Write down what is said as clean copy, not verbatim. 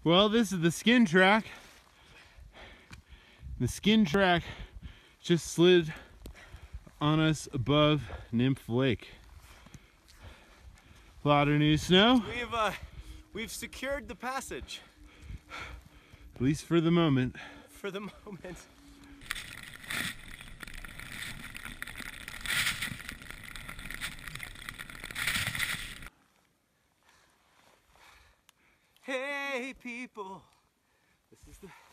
Well, this is the skin track. The skin track just slid on us above Nymph Lake. A lot of new snow. We've secured the passage. At least for the moment. For the moment. Hey people, this is the